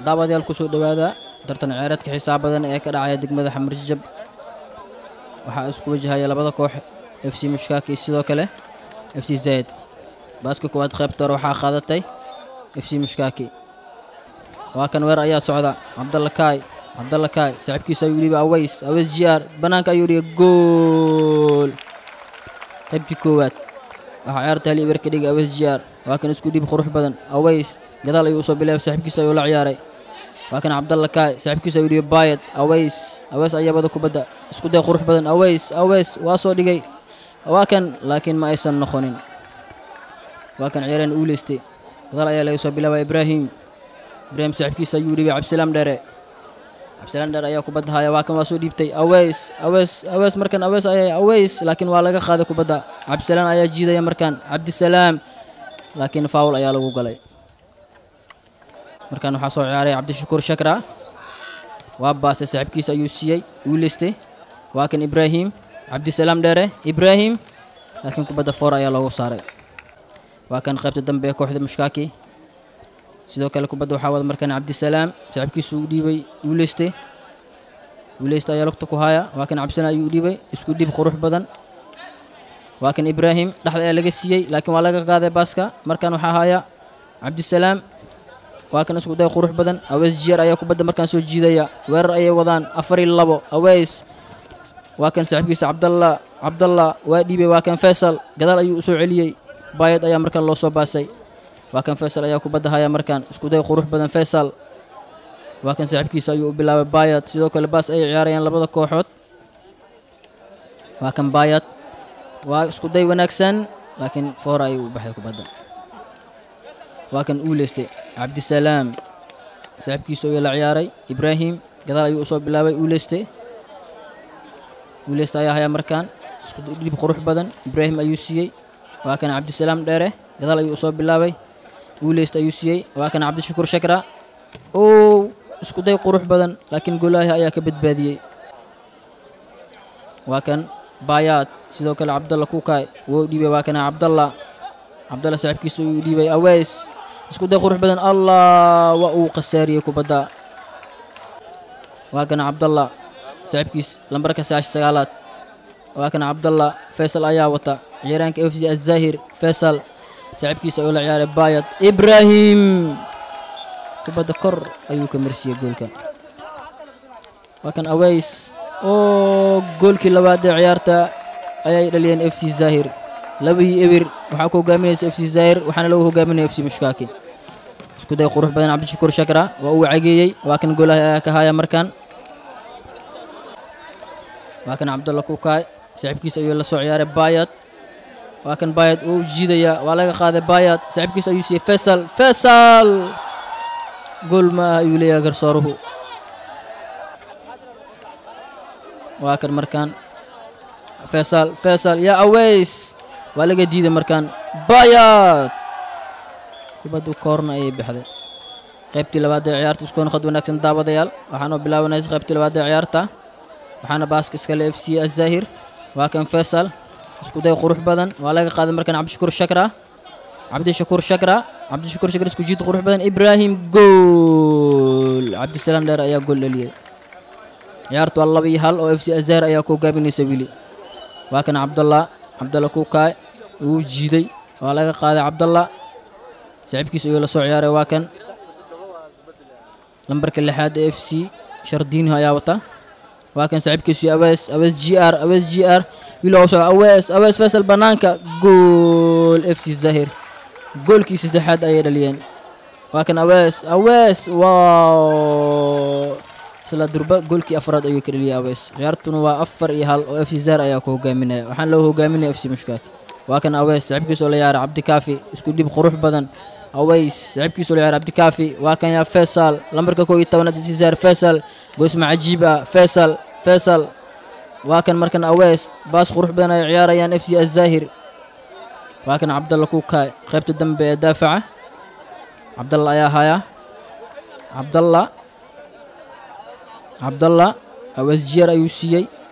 daawadayaal ku soo dhawaada tartan ciyaareedka xisaab badan ee ka dhacaya degmada Xamar Jajab waxa isku wajahaya labada koox FC Mushkaki sidoo kale FC Zaid baaska koowaad qaybta hore waxaa qaadatay FC Mushkaki waa kan weer ayaa socda Abdalla Kaay saaxiibkiisa ayuu dhiibay Aways Jiar banaanka ayuu dhigay gool qaybtii koowaad waxa ciyaarta hal ibar ka dhigay Aways Jiar waa kan isku dhiib qurux badan Aways gadaal ayuu soo bilaabay saaxiibkiisa ayuu la ciyaaray waa kan Abdalla Kaay saaxiibkiisa ayuu dhiibay Bayad Aways ayaa wada kubadda isku day qurux badan Aways waa soo dhigay waa kan laakiin ma aysan noqonin waa kan ciyaareen uu leestay gadaal ayaa laga soo bilaabay Ibrahim saaxiibkiisa ayuu dhiibay Cabdisalaam Dheere ayaa kubadda haya waa kan waa soo dhiibtay Aways markan Aways laakiin waa laga qaaday kubadda Cabdisalaam ayaa jiidaya markan Cabdisalaam laakiin foul ayaa lagu galay markan waxa soo ciyaaray Cabdishakuur Shakra waa baasay saaxiibkiisa ayuu siiyay uu leestay waa kan Ibrahim Cabdisalaam Dheere laakiin kubadda four ayaa loogu saaray waa kan qaybta dambe ee kooxda Mushkaki sidoo kale kubadda waxa wada markan Cabdisalaam saaxiibkiisa uu dhiibay uu leestay ayaa lugta ku haya waa kan Cabdisalaam ayuu dhiibay isku dhiib qurux badan waa kan Ibrahim dhaxda ayaa laga siiyay laakiin waa laga qaaday baaska markan waxa haya Cabdisalaam waa kan isku day qurux badan Aways Jiar ayaa kubadda markan soo jiidaya weerar ayay wadaan 4-2 Aways waa kan saaxiibkiisa Abdalla waa dhiibay waa kan Faisal gadaal ayuu soo celiyay Bayad ayaa markan loo soo baasay waa kan Faisal ayaa kubadda haya markan isku day qurux badan Faisal waa kan saaxiibkiisa ayuu u bilaabay Bayad sidoo kale baas ay ciyaarayaan labada kooxood waa kan Bayad waa isku day wanaagsan laakiin four ayuu u baxay kubadda waa kan uu leestay Cabdisalaam saaxiibkiisa oo la ciyaaray Ibrahim gadaal ayuu soo bilaabay uu leestay ayaa haya markan isku dhiib qurux badan Ibrahim ayuu siiyay waa kan Cabdisalaam Dheere gadaal ayuu soo bilaabay uu leestay ayuu siiyay waa kan Cabdishakuur Shakra oo isku day qurux badan laakiin goolaha ayaa ka badbaadiyay waa kan Bayad sidoo kale Abdalla Kukaay wuu dhiibay waa kan Abdalla saaxiibkiisa uu dhiibay Aways isku day qurux badan Allah waa uu qasaariyay kubadda waa kan Abdalla saaxiibkiis lambarka 9 waa kan Abdalla Faisal ayaa wata ciyaaraanka FC Az-Zahir Faisal saaxiibkiisa oo la ciyaaray Bayad Ibrahim kubadda kor ayuu ka marsiyay goolka waa kan Aways oo goolkii labaad ee ciyaarta ayay dhaliyeen FC Zahir 2-1 waxa ku hogaaminaysa FC Zahir waxaana lagu hogaaminayay FC Mushkaki isku day qurux badan Cabdishakuur Shakra waa uu cageeyay waa kan goolaha ayaa ka haya markan waa kan Abdalla Kukaay saaxiibkiisa ayuu la soo ciyaaray Bayad waa kan Bayad uu jiidaya waa laga qaaday Bayad saaxiibkiisa ayuu siiyay Faisal gool ma ayuu leeyahay garsooruhu waa kan markan Faisal ya Aways waa laga diiday markan Bayad kubaddu koorna ayay baxday qaybtii labaad ee ciyaarta isku noqod wanaagsan daawadayaal waxaanu bilaabanay qaybtii labaad ee ciyaarta waxaana baaska iska leh FC Az-Zahir waa kan Faisal isku day qurux badan waa laga qaaday markan Cabdishakuur Shakra isku jiid qurux badan Ibrahim gool Cabdisalaam Dheere ayaa gool dhaliyay ciyaartu waa 2-1 oo FC Az-Zahir ayaa ku hogaaminaysa wili waa kan Abdalla Kukaay uu jiiday waa laga qaaday Abdalla saaxiibkiisa ayuu la soo ciyaaray waa kan lambarka 6 ee FC Shardiin ayaa wata waa kan saaxiibkiisa Aways GR wiiloo soo Aways Faisal banaanka gool FC Zahir goolkii saddexaad ayay dhaliyeen waa kan Aways wow isla durba goolkii afraad ayuu ka dhaliyay Aways ciyaartuna waa 4-1 oo FC Zahir ayaa ku hogaaminaya waxaan loo hogaaminaya FC Mushkaki waa kan Aways saaxiibkiisa oo la ciyaaray Cabdikaafi isku dhib qurux badan Aways saaxiibkiisa oo la ciyaaray Cabdikaafi waa kan ya Faisal lambarka 12 FC Zahir Faisal goosma cajiib ah Faisal waa kan markan Aways baas qurux badan ay ciyaarayaan FC Az-Zahir waa kan Abdalla Kukaay qaybta dambe ee daafaca Abdalla ayaa haya Abdalla Aways Jiar ayuu siiyay